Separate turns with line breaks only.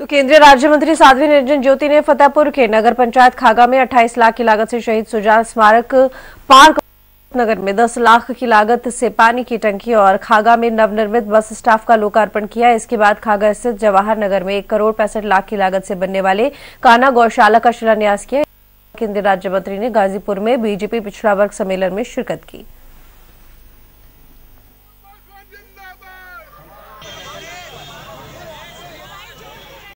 तो केंद्रीय राज्य मंत्री साध्वी निरंजन ज्योति ने फतेहपुर के नगर पंचायत खागा में 28 लाख की लागत से शहीद सुजान स्मारक पार्क नगर में 10 लाख की लागत से पानी की टंकी और खागा में नवनिर्मित बस स्टॉप का लोकार्पण किया। इसके बाद खागा स्थित जवाहर नगर में 1 करोड़ 65 लाख की लागत से बनने वाले कान्हा गौशाला का शिलान्यास किया। केंद्रीय राज्य मंत्री ने गाजीपुर में बीजेपी पिछड़ा वर्ग सम्मेलन में शिरकत की।